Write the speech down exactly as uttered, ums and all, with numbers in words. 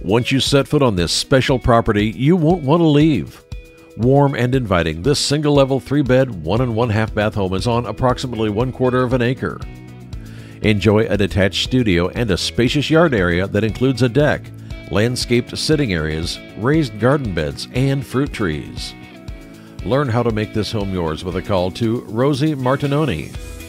Once you set foot on this special property, you won't want to leave. Warm and inviting, this single-level, three-bed, one and one-half bath home is on approximately one quarter of an acre. Enjoy a detached studio and a spacious yard area that includes a deck, landscaped sitting areas, raised garden beds, and fruit trees. Learn how to make this home yours with a call to Rosie Martinoni,